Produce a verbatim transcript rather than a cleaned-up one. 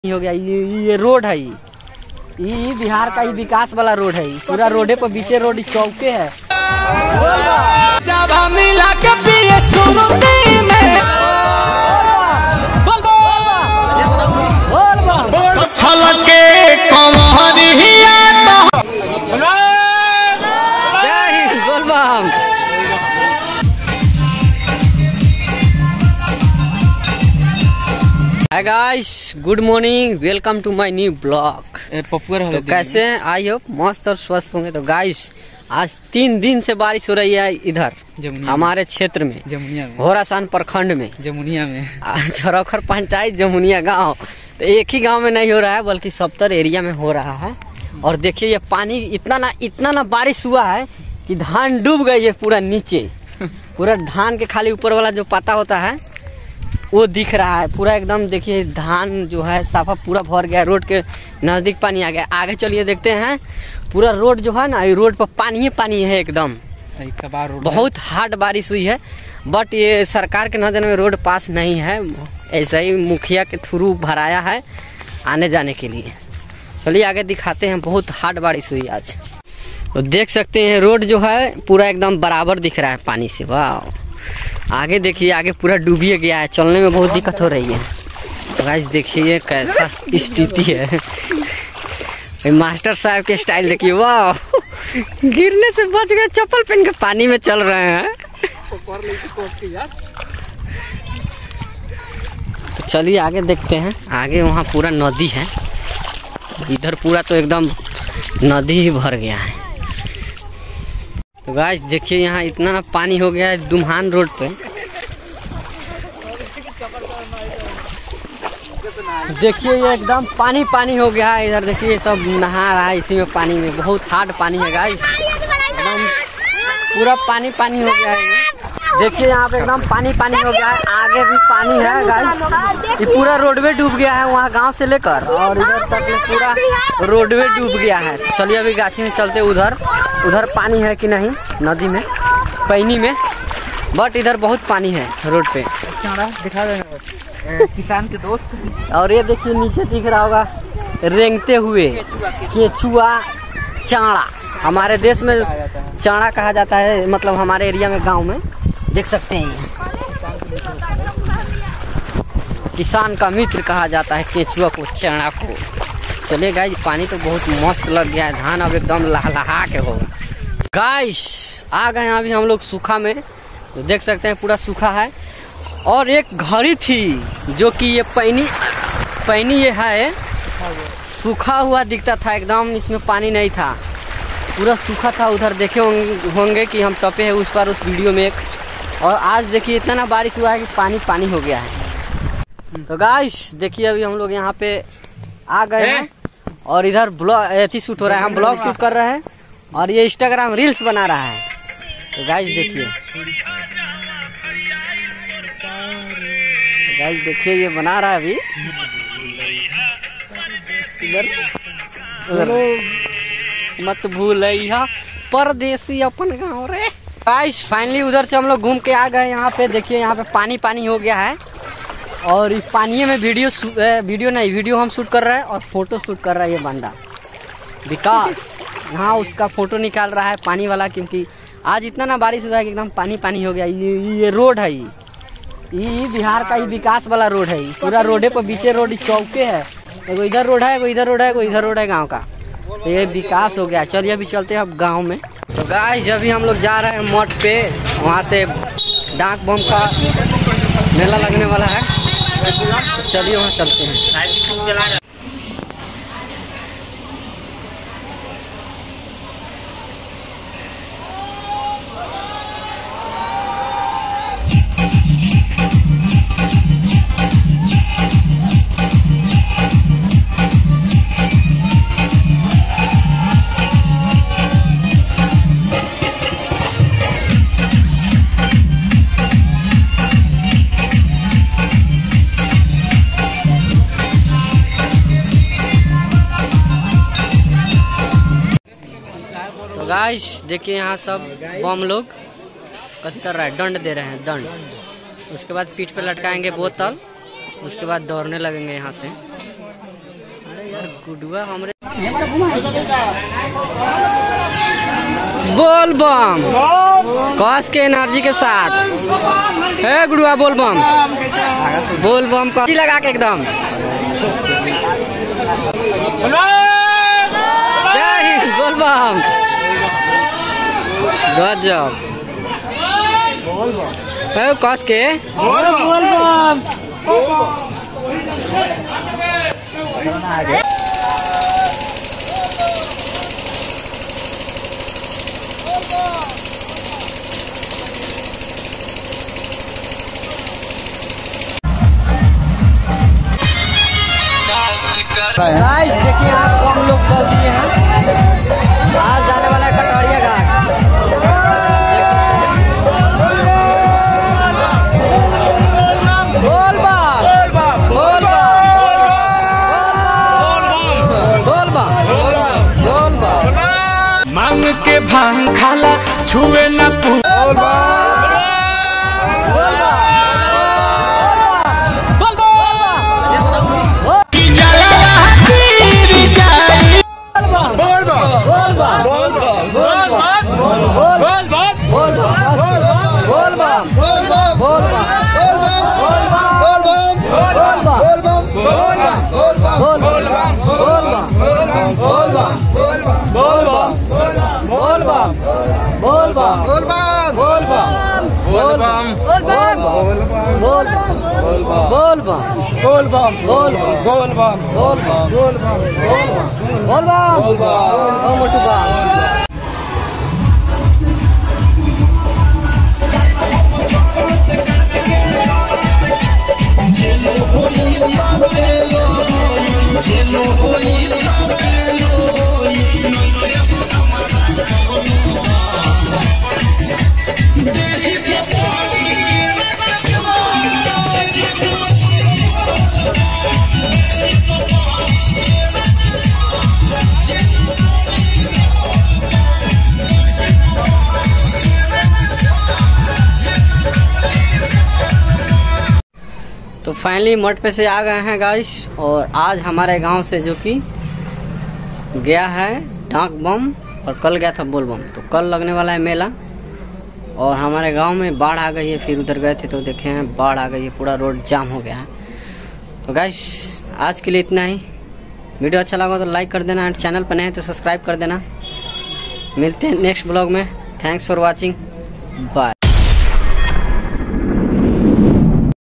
हो गया। ये ये रोड है, ये बिहार का ही विकास वाला रोड है। पूरा रोडे पर बीचे रोड चौके है। Hi guys, good morning, welcome to my new blog. तो कैसे हैं? आई होप मस्त और स्वस्थ होंगे। तो गाइस, आज तीन दिन से बारिश हो रही है इधर हमारे क्षेत्र में, जमुनिया में, होरासान प्रखंड में, जमुनिया में, झरोखर पंचायत जमुनिया गांव। तो एक ही गांव में नहीं हो रहा है बल्कि सप्तर एरिया में हो रहा है। और देखिए ये पानी इतना ना इतना ना बारिश हुआ है कि धान डूब गई है पूरा नीचे। पूरा धान के खाली ऊपर वाला जो पत्ता होता है वो दिख रहा है पूरा एकदम। देखिए धान जो है साफा पूरा भर गया, रोड के नज़दीक पानी आ गया। आगे चलिए देखते हैं। पूरा रोड जो है ना, ये रोड पर पानी ही पानी है एकदम। बहुत हार्ड बारिश हुई है, बट ये सरकार के नज़र में रोड पास नहीं है, ऐसा ही मुखिया के थ्रू भराया है आने जाने के लिए। चलिए आगे दिखाते हैं। बहुत हार्ड बारिश हुई आज। तो देख सकते हैं रोड जो है पूरा एकदम बराबर दिख रहा है पानी से। वाह, आगे देखिए, आगे पूरा डूबिए गया है, चलने में बहुत दिक्कत हो रही है। तो गाइस देखिए कैसा स्थिति है। मास्टर साहब के स्टाइल देखिए, वाह, गिरने से बच गए, चप्पल पहन के पानी में चल रहे हैं। तो चलिए आगे देखते हैं। आगे वहाँ पूरा नदी है, इधर पूरा तो एकदम नदी ही भर गया है। तो गाइस देखिए यहाँ इतना ना पानी हो गया है दुम्हान रोड पे। देखिए ये एकदम पानी पानी हो गया है इधर। देखिए सब नहा रहा है इसी में, पानी में। बहुत हार्ड पानी है गाइस, एकदम पूरा पानी पानी हो गया है। देखिए यहाँ पे एकदम पानी पानी हो गया है, आगे भी पानी है गाइस। ये पूरा रोडवे डूब गया है वहाँ गांव से लेकर और इधर तक में पूरा रोडवे डूब गया है। चलिए अभी गाछी में चलते, उधर उधर पानी है कि नहीं नदी में, पैनी में, बट इधर बहुत पानी है रोड पे। दिखा देंगे किसान के दोस्त। और ये देखिए नीचे दिख रहा होगा रेंगते हुए केचुआ चाड़ा। हमारे देश में चाड़ा कहा जाता है, मतलब हमारे एरिया में गांव में देख सकते हैं। किसान का मित्र कहा जाता है केचुआ को, चाड़ा को। चलिए गाइस, पानी तो बहुत मस्त लग गया है, धान अब एकदम लहलहा के होगा। गाइस आ गए हैं अभी हम लोग सूखा में, तो देख सकते हैं पूरा सूखा है। और एक घड़ी थी जो कि ये पैनी पैनी ये है, सूखा हुआ दिखता था एकदम, इसमें पानी नहीं था, पूरा सूखा था। उधर देखे होंगे कि हम तपे हैं उस पर उस वीडियो में एक। और आज देखिए इतना ना बारिश हुआ है कि पानी पानी हो गया है। तो गाइस देखिए अभी हम लोग यहाँ पे आ गए हैं और इधर ब्लॉग एथी शूट हो रहा है, हम ब्लॉग शूट कर रहे हैं और ये इंस्टाग्राम रील्स बना रहा है। तो गाइस देखिए, तो गाइस देखिए ये बना रहा है अभी। मत भूलिया परदेसी अपन गाँव रे। गाइस फाइनली उधर से हम लोग घूम के आ गए यहाँ पे। देखिए यहाँ पे पानी पानी हो गया है और इस पानी में वीडियो वीडियो नहीं वीडियो हम शूट कर रहे हैं और फोटो शूट कर रहा है ये बंदा विकास। यहाँ उसका फोटो निकाल रहा है पानी वाला, क्योंकि आज इतना ना बारिश हुआ है कि एकदम पानी पानी हो गया। ये ये रोड है, ये बिहार का ही विकास वाला रोड है। पूरा रोडे पर बीचे रोड चौके है, एगो इधर रोड है, एगो इधर रोड है, एगो इधर रोड है गाँव का। तो ये विकास हो गया। चलिए अभी चलते हैं अब गाँव में। तो गाइस अभी हम लोग जा रहे हैं मठ पे, वहाँ से डाक बम का मेला लगने वाला है। चलिए वहाँ चलते हैं। गाइस देखिए यहाँ सब बम लोग कथी कर रहा है, दंड दे रहे हैं, दंड। उसके बाद पीठ पे लटकाएंगे बोतल, उसके बाद दौड़ने लगेंगे यहाँ से। गुडुआ हमरे बोल बम कस के एनर्जी के साथ है गुडुआ बोल बम बोल बम कसी लगा के एकदम जय हिंद बोल बम गजब है कस के बोल बम गाइस देखिए आप हम लोग चल दिए हैं आज जाने वाला है कटोरिया घाट देख सकते हैं बोल बम बोल बम बोल बम बोल बम मांग के भांग खाला छुए ना बोल बम बोल बम बोल बम बोल बम बोल बम बोल बम बोल बम बोल बम बोल बम ओ मोटू बम तो फाइनली मठ पे से आ गए हैं गाइस और आज हमारे गांव से जो कि गया है डाक बम और कल गया था बोल बम। तो कल लगने वाला है मेला और हमारे गांव में बाढ़ आ गई है। फिर उधर गए थे तो देखे हैं बाढ़ आ गई है, पूरा रोड जाम हो गया है। तो गाइस आज के लिए इतना ही। वीडियो अच्छा लगा तो लाइक कर देना, चैनल पर नए हैं तो सब्सक्राइब कर देना। मिलते हैं नेक्स्ट ब्लॉग में। Thanks for watching, bye.